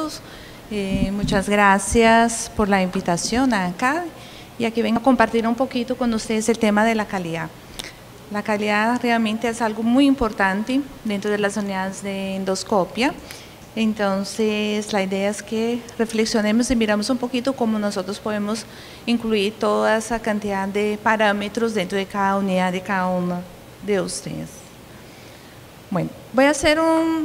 todos. Muchas gracias por la invitación acá. Y aquí vengo a compartir un poquito con ustedes el tema de la calidad. La calidad realmente es algo muy importante dentro de las unidades de endoscopia. Entonces, la idea es que reflexionemos y miramos un poquito cómo nosotros podemos incluir toda esa cantidad de parámetros dentro de cada unidad de cada uno de ustedes. Bueno, voy a hacer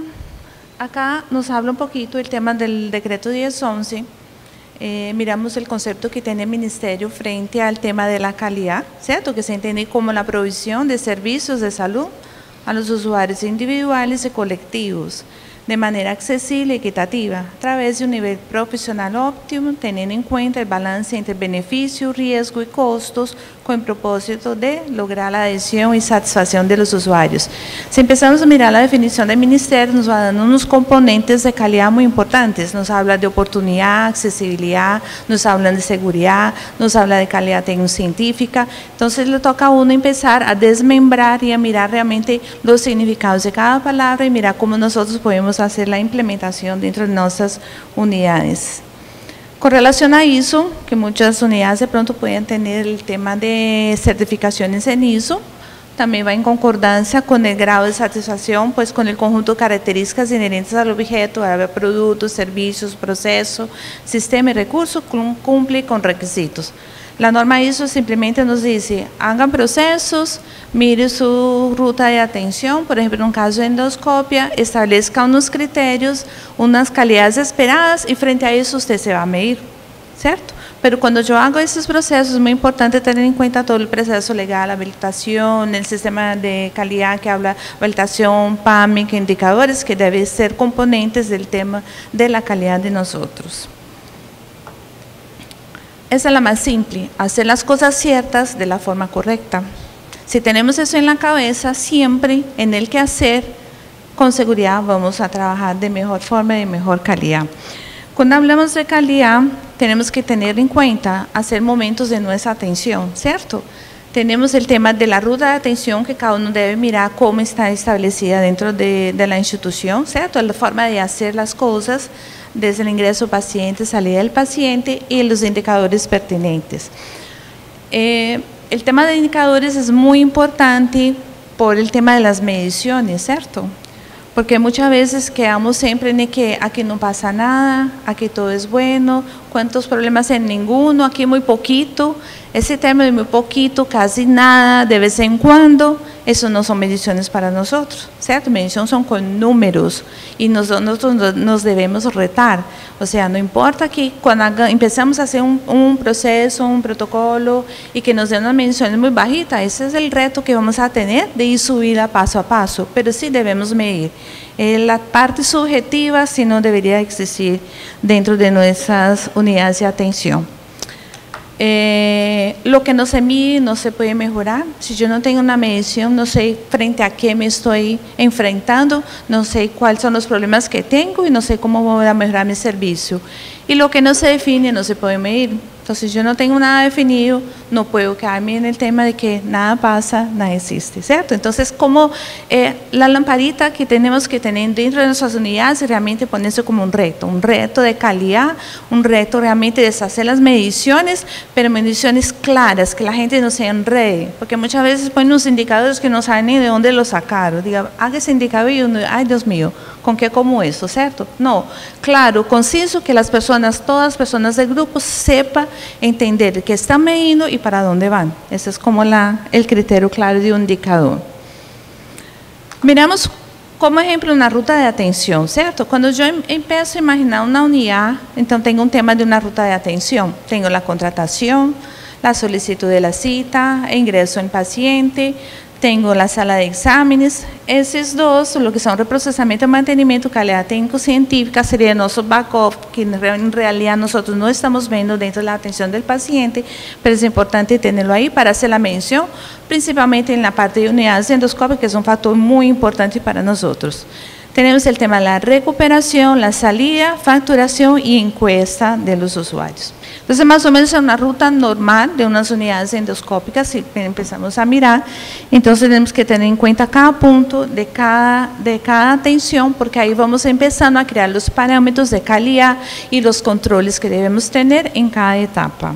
acá nos habla un poquito el tema del decreto 1011. Miramos el concepto que tiene el Ministerio frente al tema de la calidad, ¿cierto? Que se entiende como la provisión de servicios de salud a los usuarios individuales y colectivos, de manera accesible y equitativa, a través de un nivel profesional óptimo, teniendo en cuenta el balance entre beneficio, riesgo y costos, con el propósito de lograr la adhesión y satisfacción de los usuarios. Si empezamos a mirar la definición del Ministerio, nos va dando unos componentes de calidad muy importantes. Nos habla de oportunidad, accesibilidad, nos habla de seguridad, nos habla de calidad técnico-científica. Entonces, le toca a uno empezar a desmembrar y a mirar realmente los significados de cada palabra y mirar cómo nosotros podemos hacer la implementación dentro de nuestras unidades. Con relación a ISO, que muchas unidades de pronto pueden tener el tema de certificaciones en ISO, también va en concordancia con el grado de satisfacción, pues con el conjunto de características inherentes al objeto, a productos, servicios, proceso, sistema y recursos, cumple con requisitos. La norma ISO simplemente nos dice, hagan procesos, mire su ruta de atención, por ejemplo, en un caso de endoscopia, establezca unos criterios, unas calidades esperadas y frente a eso usted se va a medir, ¿cierto? Pero cuando yo hago esos procesos es muy importante tener en cuenta todo el proceso legal, la habilitación, el sistema de calidad que habla, habilitación, PAMIC, indicadores que deben ser componentes del tema de la calidad de nosotros. Esa es la más simple, hacer las cosas ciertas de la forma correcta. Si tenemos eso en la cabeza, siempre en el quehacer, con seguridad vamos a trabajar de mejor forma y de mejor calidad. Cuando hablamos de calidad, tenemos que tener en cuenta hacer momentos de nuestra atención, ¿cierto? Tenemos el tema de la ruta de atención que cada uno debe mirar cómo está establecida dentro de la institución, ¿cierto? La forma de hacer las cosas, desde el ingreso paciente, salida del paciente y los indicadores pertinentes. El tema de indicadores es muy importante por el tema de las mediciones, ¿cierto? Porque muchas veces quedamos siempre en que aquí no pasa nada, aquí todo es bueno, cuántos problemas en ninguno, aquí muy poquito. Ese tema de muy poquito, casi nada, de vez en cuando, eso no son mediciones para nosotros, ¿cierto? Mediciones son con números y nosotros nos debemos retar. O sea, no importa que cuando empezamos a hacer un proceso, un protocolo y que nos den unas mediciones muy bajitas, ese es el reto que vamos a tener de ir subida paso a paso, pero sí debemos medir. La parte subjetiva sí no debería existir dentro de nuestras unidades de atención. Lo que no se mide no se puede mejorar. Si yo no tengo una medición, no sé frente a qué me estoy enfrentando, no sé cuáles son los problemas que tengo y no sé cómo voy a mejorar mi servicio. Y lo que no se define no se puede medir. Entonces, si yo no tengo nada definido, no puedo quedarme en el tema de que nada pasa, nada existe, ¿cierto? Entonces, como la lamparita que tenemos que tener dentro de nuestras unidades, realmente ponerse como un reto de calidad, un reto realmente de hacer las mediciones, pero mediciones claras, que la gente no se enrede, porque muchas veces ponen unos indicadores que no saben ni de dónde los sacaron. Diga, haga ese indicador y uno, ay Dios mío, ¿con qué como eso, cierto? No, claro, conciso, que las personas, todas las personas del grupo sepan entender qué están mediendo y para dónde van. Ese es como el criterio claro de un indicador. Miramos como ejemplo una ruta de atención, ¿cierto? Cuando yo empiezo a imaginar una unidad, entonces tengo un tema de una ruta de atención. Tengo la contratación, la solicitud de la cita, ingreso en paciente, tengo la sala de exámenes. Esos dos, lo que son reprocesamiento, mantenimiento, calidad técnico-científica, sería nuestro back-off, que en realidad nosotros no estamos viendo dentro de la atención del paciente, pero es importante tenerlo ahí para hacer la mención, principalmente en la parte de unidades de endoscopia, que es un factor muy importante para nosotros. Tenemos el tema de la recuperación, la salida, facturación y encuesta de los usuarios. Entonces, más o menos es una ruta normal de unas unidades endoscópicas, si empezamos a mirar. Entonces, tenemos que tener en cuenta cada punto de cada atención, porque ahí vamos empezando a crear los parámetros de calidad y los controles que debemos tener en cada etapa.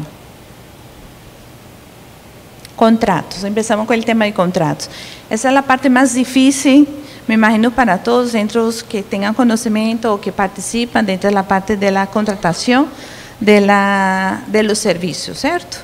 Contratos, empezamos con el tema de contratos. Esa es la parte más difícil, me imagino, para todos dentro que tengan conocimiento o que participan dentro de la parte de la contratación de los servicios, ¿cierto?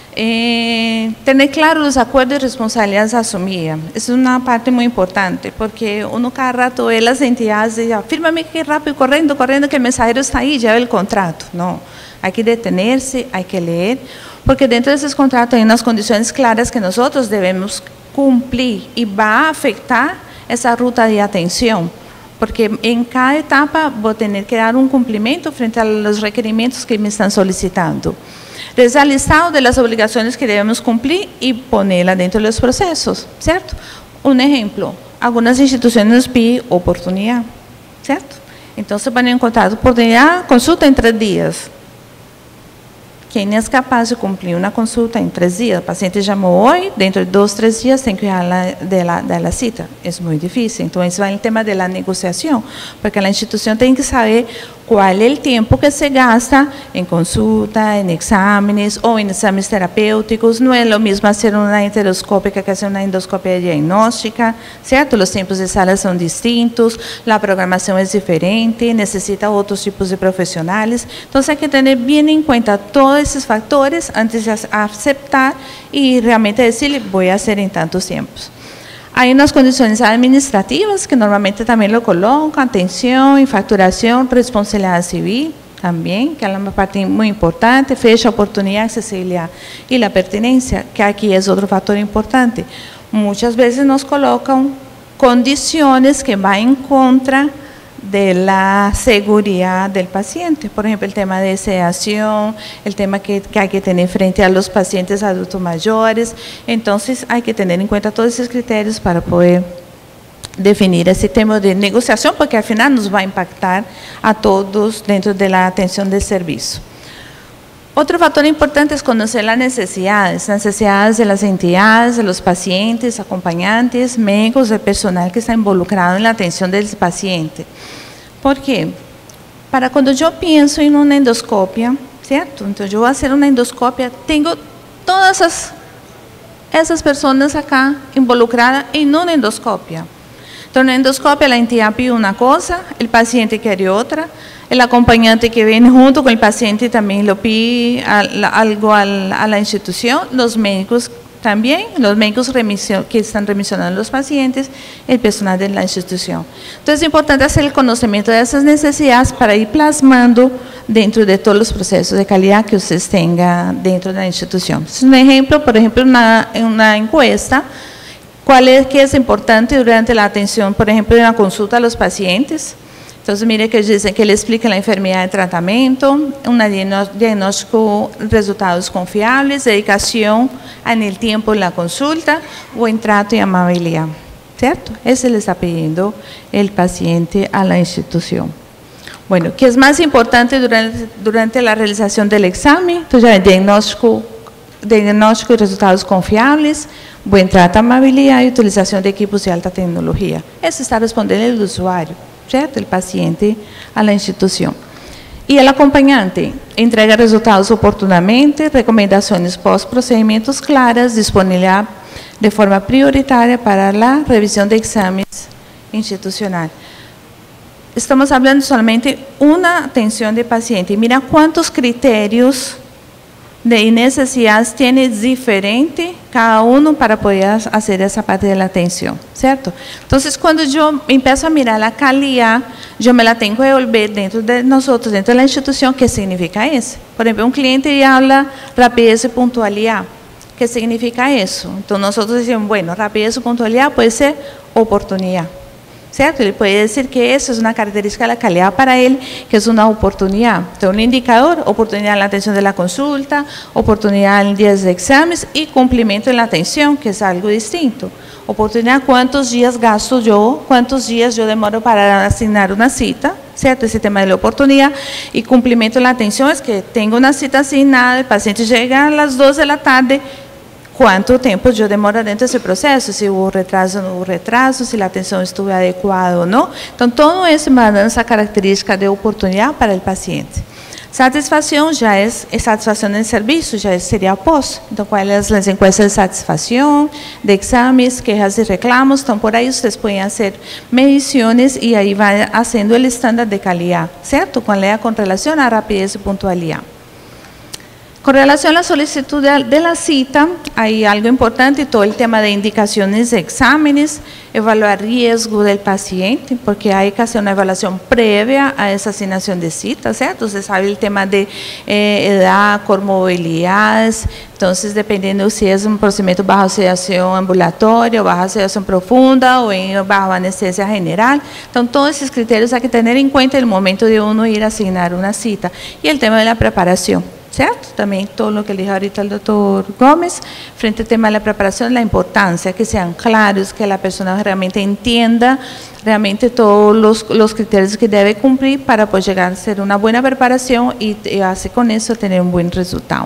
Tener claro los acuerdos y responsabilidades asumidas, es una parte muy importante, porque uno cada rato ve las entidades y dice, fírmame que rápido, corriendo, que el mensajero está ahí, lleva el contrato. No, hay que detenerse, hay que leer, porque dentro de esos contratos hay unas condiciones claras que nosotros debemos cumplir y va a afectar esa ruta de atención, porque en cada etapa voy a tener que dar un cumplimiento frente a los requerimientos que me están solicitando. Realizar el listado de las obligaciones que debemos cumplir y ponerla dentro de los procesos, ¿cierto? Un ejemplo, algunas instituciones nos piden oportunidad, ¿cierto? Entonces van a encontrar oportunidad, consulta en 3 días. ¿Quién es capaz de cumplir una consulta en 3 días? El paciente llamó hoy, dentro de 2 o 3 días tem que ir de la cita. Es muy difícil. Entonces va el tema de la negociación, porque la institución tiene que saber cuál es el tiempo que se gasta en consulta, en exámenes o en exámenes terapéuticos. No es lo mismo hacer una enteroscópica que hacer una endoscopia diagnóstica, ¿cierto? Los tiempos de sala son distintos, la programación es diferente, necesita otros tipos de profesionales. Entonces hay que tener bien en cuenta todos esos factores antes de aceptar y realmente decirle, voy a hacer en tantos tiempos. Hay unas condiciones administrativas que normalmente también lo colocan, atención y facturación, responsabilidad civil también, que es una parte muy importante, fecha, oportunidad, accesibilidad y la pertinencia, que aquí es otro factor importante. Muchas veces nos colocan condiciones que van en contra de la seguridad del paciente, por ejemplo, el tema de sedación, el tema que hay que tener frente a los pacientes adultos mayores. Entonces hay que tener en cuenta todos esos criterios para poder definir ese tema de negociación, porque al final nos va a impactar a todos dentro de la atención del servicio. Otro factor importante es conocer las necesidades de las entidades, de los pacientes, acompañantes, médicos, del personal que está involucrado en la atención del paciente. ¿Por qué? Para cuando yo pienso en una endoscopia, ¿cierto? Entonces yo voy a hacer una endoscopia, tengo todas esas personas acá involucradas en una endoscopia. Entonces, en una endoscopia la entidad pide una cosa, el paciente quiere otra, el acompañante que viene junto con el paciente también lo pide algo a la institución, los médicos también, los médicos que están remisionando a los pacientes, el personal de la institución. Entonces es importante hacer el conocimiento de esas necesidades para ir plasmando dentro de todos los procesos de calidad que ustedes tengan dentro de la institución. Es un ejemplo, por ejemplo, una encuesta, qué es importante durante la atención, por ejemplo, de una consulta a los pacientes. Entonces, mire que dicen que le explica la enfermedad de tratamiento, un diagnóstico, resultados confiables, dedicación en el tiempo de la consulta, buen trato y amabilidad, ¿cierto? Ese le está pidiendo el paciente a la institución. Bueno, ¿qué es más importante durante la realización del examen? Entonces, ya diagnóstico y resultados confiables, buen trato, amabilidad y utilización de equipos de alta tecnología. Eso está respondiendo el usuario, ¿cierto? El paciente a la institución. Y el acompañante entrega resultados oportunamente, recomendaciones post-procedimientos claras, disponibilidad de forma prioritaria para la revisión de exámenes institucional. Estamos hablando solamente una atención de paciente. Mira cuántos criterios de necesidades tiene diferente cada uno para poder hacer esa parte de la atención, ¿cierto? Entonces, cuando yo empiezo a mirar la calidad, yo me la tengo que devolver dentro de nosotros, dentro de la institución, ¿qué significa eso? Por ejemplo, un cliente habla rapidez y puntualidad, ¿qué significa eso? Entonces, nosotros decimos, bueno, rapidez y puntualidad puede ser oportunidad. ¿cierto? Ele puede decir que eso es una característica de la calidad para él, que es una oportunidad. Entonces, un indicador, oportunidad en la atención de la consulta, oportunidad en días de exámenes y cumplimiento en la atención, que es algo distinto. Oportunidad, cuántos días gasto yo, cuántos días yo demoro para asignar una cita, ¿cierto? Ese tema de la oportunidad. Y cumplimiento en la atención es que tengo una cita asignada, el paciente llega a las 2 de la tarde, ¿cuánto tiempo yo demoro dentro de ese proceso? Si hubo retraso o no hubo retraso, si la atención estuvo adecuada o no. Entonces, todo eso me da esa característica de oportunidad para el paciente. Satisfacción ya es satisfacción en servicio, ya sería pós. Entonces, ¿cuáles son las encuestas de satisfacción, de exámenes, quejas y reclamos? Entonces, por ahí ustedes pueden hacer mediciones y ahí van haciendo el estándar de calidad, ¿cierto? Con relación a rapidez y puntualidad. Con relación a la solicitud de la cita, hay algo importante, todo el tema de indicaciones de exámenes, evaluar riesgo del paciente, porque hay que hacer una evaluación previa a esa asignación de cita, ¿cierto? Usted sabe el tema de edad, comorbilidades, entonces dependiendo si es un procedimiento bajo sedación ambulatoria, bajo sedación profunda o bajo anestesia general, entonces todos esos criterios hay que tener en cuenta en el momento de uno ir a asignar una cita. Y el tema de la preparación, ¿cierto? También todo lo que le dijo ahorita el doctor Gómez, frente al tema de la preparación, la importancia, que sean claros, que la persona realmente entienda realmente todos los criterios que debe cumplir para pues llegar a hacer una buena preparación y así con eso tener un buen resultado.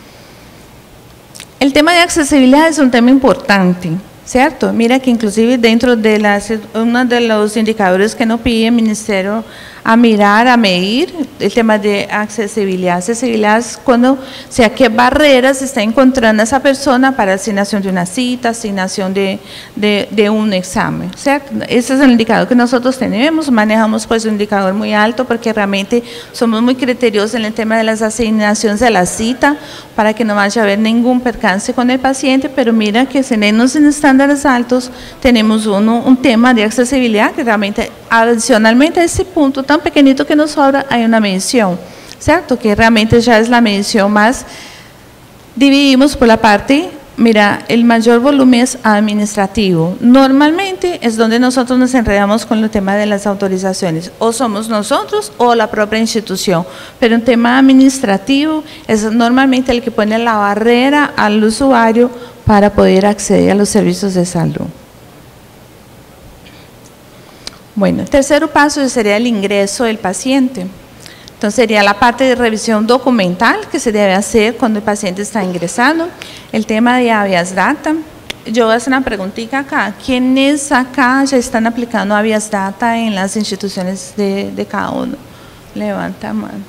El tema de accesibilidad es un tema importante, ¿cierto? Mira que inclusive dentro de uno de los indicadores que nos pide el Ministerio a mirar, a medir, el tema de accesibilidad. Accesibilidad es cuando, o sea, qué barreras está encontrando esa persona para asignación de una cita, asignación de un examen, ¿cierto? Ese es el indicador que nosotros tenemos, manejamos pues un indicador muy alto porque realmente somos muy criteriosos en el tema de las asignaciones de la cita para que no vaya a haber ningún percance con el paciente, pero mira que si tenemos en estándares altos, tenemos un tema de accesibilidad que realmente adicionalmente a ese punto tan pequeñito que nos sobra, hay una medición, ¿cierto? Que realmente ya es la medición más, dividimos por la parte, mira, el mayor volumen es administrativo. Normalmente es donde nosotros nos enredamos con el tema de las autorizaciones, o somos nosotros o la propia institución, pero un tema administrativo es normalmente el que pone la barrera al usuario para poder acceder a los servicios de salud. Bueno, el tercer paso sería el ingreso del paciente. Entonces sería la parte de revisión documental que se debe hacer cuando el paciente está ingresando. El tema de habeas data. Yo voy a hacer una preguntita acá. ¿Quiénes acá ya están aplicando habeas data en las instituciones de cada uno? Levanta la mano.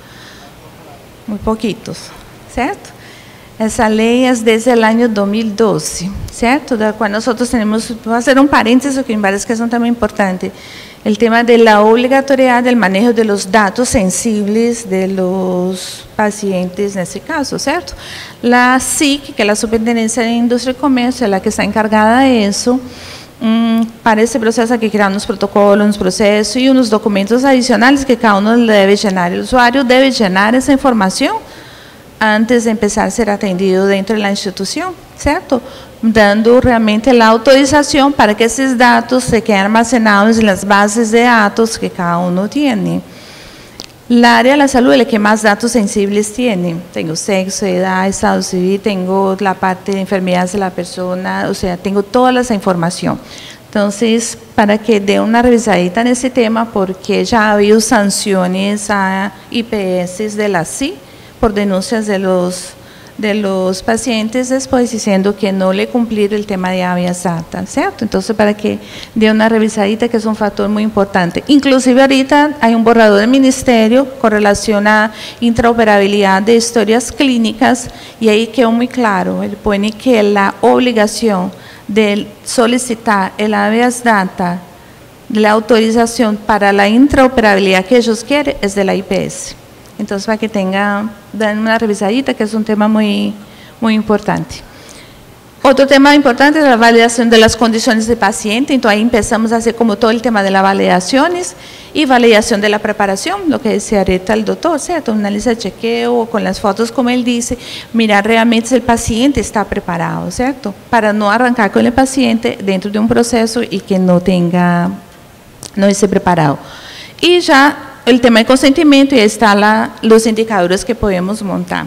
Muy poquitos, ¿cierto? Esa ley es desde el año 2012, ¿cierto? De la cual nosotros tenemos, voy a hacer un paréntesis que me parece que es un tema importante, el tema de la obligatoriedad del manejo de los datos sensibles de los pacientes en este caso, ¿cierto? La SIC, que es la Superintendencia de Industria y Comercio, es la que está encargada de eso. Para este proceso hay que crear unos protocolos, unos procesos y unos documentos adicionales que cada uno debe llenar. El usuario debe llenar esa información antes de empezar a ser atendido dentro de la institución, ¿cierto? Dando realmente la autorización para que esos datos se queden almacenados en las bases de datos que cada uno tiene. El área de la salud es la que más datos sensibles tiene. Tengo sexo, edad, estado civil, tengo la parte de enfermedades de la persona, o sea, tengo toda esa información. Entonces, para que dé una revisadita en ese tema, porque ya ha habido sanciones a IPS de la CI, por denuncias de los pacientes después diciendo que no le cumplir el tema de habeas data, ¿cierto? Entonces, para que dé una revisadita, que es un factor muy importante. Inclusive ahorita hay un borrador del ministerio con relación a interoperabilidad de historias clínicas y ahí quedó muy claro, él pone que la obligación de solicitar el habeas data, la autorización para la interoperabilidad que ellos quieren es de la IPS. Entonces, para que dan una revisadita, que es un tema muy, muy importante. Otro tema importante es la validación de las condiciones de paciente. Entonces, ahí empezamos a hacer como todo el tema de las validaciones y validación de la preparación, lo que decía ahorita el doctor, ¿cierto? Una lista de chequeo con las fotos, como él dice, mirar realmente si el paciente está preparado, ¿cierto? Para no arrancar con el paciente dentro de un proceso y que no tenga no esté preparado. Y ya el tema de consentimiento, y ahí están los indicadores que podemos montar.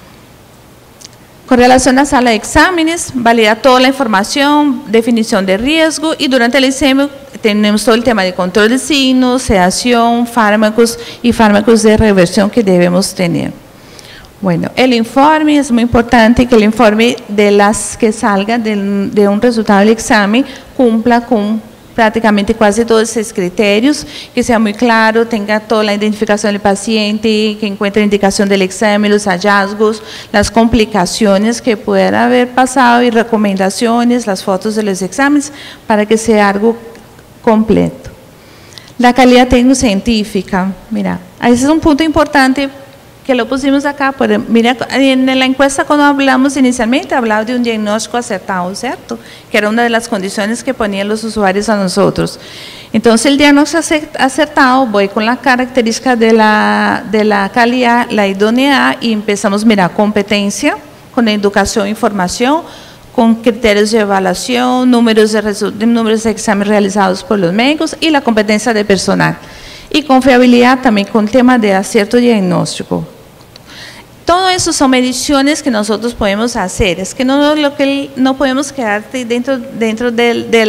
Con relación a la sala de exámenes, valida toda la información, definición de riesgo, y durante el examen tenemos todo el tema de control de signos, sedación, fármacos y fármacos de reversión que debemos tener. Bueno, el informe es muy importante, que el informe de las que salga de un resultado del examen cumpla con prácticamente casi todos esos criterios, que sea muy claro, tenga toda la identificación del paciente, que encuentre la indicación del examen, los hallazgos, las complicaciones que puedan haber pasado y recomendaciones, las fotos de los exámenes, para que sea algo completo. La calidad técnico-científica, mira, ese es un punto importante que lo pusimos acá, pero mira, en la encuesta cuando hablamos inicialmente, hablaba de un diagnóstico acertado, ¿cierto? Que era una de las condiciones que ponían los usuarios a nosotros. Entonces, el diagnóstico acertado, voy con la característica de la calidad, la idoneidad, y empezamos a mirar competencia, con educación e información, con criterios de evaluación, números de exámenes realizados por los médicos y la competencia de personal. Y confiabilidad también con tema de acierto diagnóstico. Todo eso son mediciones que nosotros podemos hacer. Es que no podemos quedarte dentro de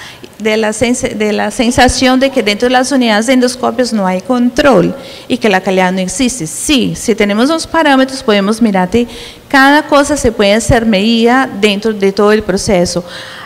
la sensación de que dentro de las unidades de endoscopios no hay control y que la calidad no existe. Sí, si tenemos los parámetros podemos mirar que cada cosa se puede hacer medida dentro de todo el proceso.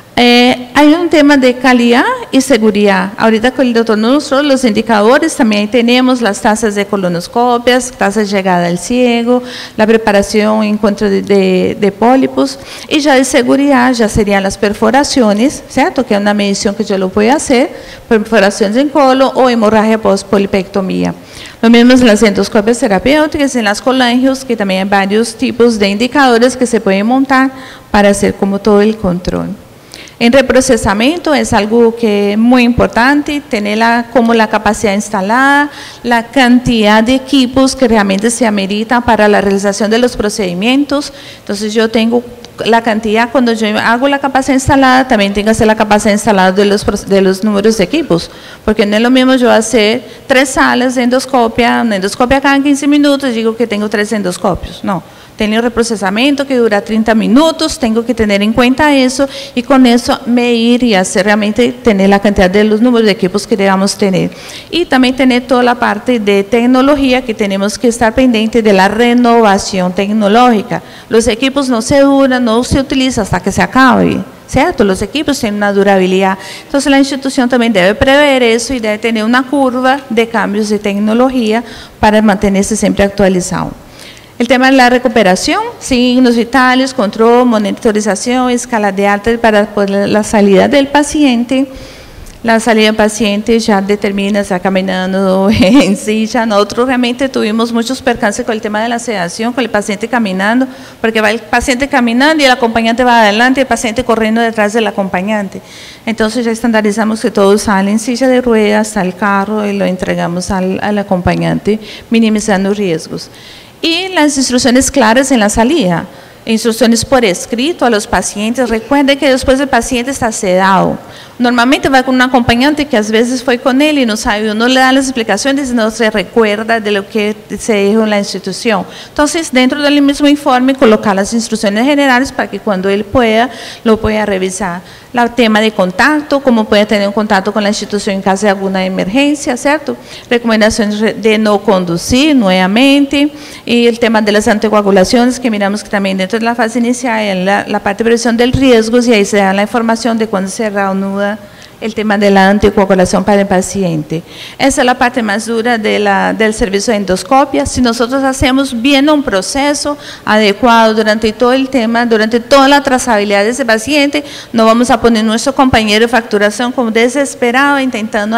Hay un tema de calidad y seguridad. Ahorita con el doctor nos mostró los indicadores, también tenemos las tasas de colonoscopias, tasas de llegada al ciego, la preparación en contra de pólipos, y ya de seguridad ya serían las perforaciones, ¿cierto? Que es una medición que yo lo puedo hacer, perforaciones en colon o hemorragia post-polipectomía. Lo mismo en las endoscopias terapéuticas, en las colangios, que también hay varios tipos de indicadores que se pueden montar para hacer como todo el control. En reprocesamiento es algo que es muy importante, tener como la capacidad instalada, la cantidad de equipos que realmente se amerita para la realización de los procedimientos. Entonces yo tengo la cantidad, cuando yo hago la capacidad instalada, también tengo que hacer la capacidad instalada de los números de equipos, porque no es lo mismo yo hacer 3 salas de endoscopia, una endoscopia cada 15 minutos, digo que tengo 3 endoscopios, no. Tengo un reprocesamiento que dura 30 minutos, tengo que tener en cuenta eso y con eso medir y hacer realmente tener la cantidad de los números de equipos que debamos tener. Y también tener toda la parte de tecnología que tenemos que estar pendiente de la renovación tecnológica. Los equipos no se duran, no se utilizan hasta que se acabe, ¿cierto? Los equipos tienen una durabilidad. Entonces la institución también debe prever eso y debe tener una curva de cambios de tecnología para mantenerse siempre actualizado. El tema de la recuperación, signos vitales, control, monitorización, escala de alta para la salida del paciente. La salida del paciente ya determina, está caminando en silla. Nosotros realmente tuvimos muchos percances con el tema de la sedación, con el paciente caminando, porque va el paciente caminando y el acompañante va adelante y el paciente corriendo detrás del acompañante. Entonces ya estandarizamos que todo sale en silla de ruedas al carro y lo entregamos al acompañante, minimizando riesgos. Y las instrucciones claras en la salida, instrucciones por escrito a los pacientes. Recuerde que después el paciente está sedado. Normalmente va con un acompañante que a veces fue con él y no sabe, uno le da las explicaciones y no se recuerda de lo que se dijo en la institución. Entonces, dentro del mismo informe, colocar las instrucciones generales para que cuando él pueda, lo pueda revisar. El tema de contacto, cómo puede tener un contacto con la institución en caso de alguna emergencia, ¿cierto? Recomendaciones de no conducir nuevamente, y el tema de las anticoagulaciones, que miramos que también dentro de la fase inicial, en la parte de prevención del riesgo, y ahí se da la información de cuando se reanuda el tema de la anticoagulación para el paciente. Esa es la parte más dura del servicio de endoscopia. Si nosotros hacemos bien un proceso adecuado durante todo el tema, durante toda la trazabilidad de ese paciente, no vamos a poner nuestro compañero de facturación como desesperado, intentando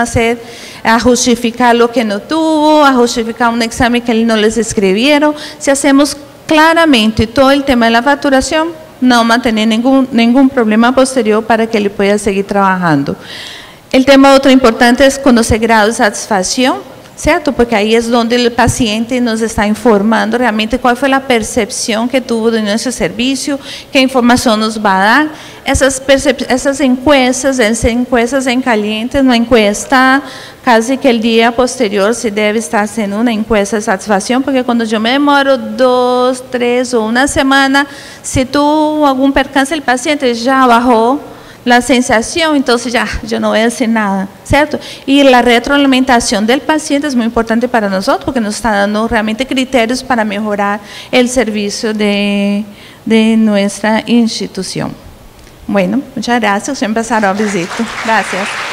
a justificar lo que no tuvo, a justificar un examen que no les escribieron. Si hacemos claramente todo el tema de la facturación, no mantener ningún problema posterior para que él pueda seguir trabajando. El tema otro importante es conocer grado de satisfacción. ¿cierto? Porque ahí es donde el paciente nos está informando realmente cuál fue la percepción que tuvo de nuestro servicio, qué información nos va a dar. Essas encuestas em caliente, uma encuesta quase que o dia posterior se deve estar sendo uma encuesta de satisfação, porque quando eu me demoro 2, 3 ou uma semana, se tu algum percance, o paciente já bajou a sensação, então já não é assim nada, certo? E a retroalimentação do paciente é muito importante para nós, porque nos está dando realmente critérios para melhorar o serviço de nossa instituição. Bueno, muchas gracias. Voy a empezar a visitar. Gracias.